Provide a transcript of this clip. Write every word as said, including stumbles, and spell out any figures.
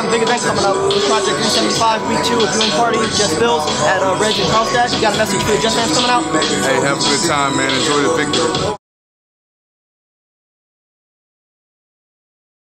have a big event coming up with Project three seventy-five, week two, a viewing party, Just Bills at uh, Reg in Carlstadt. You got a message for the Jets fans coming out? Hey, have a good time, man. Enjoy the victory.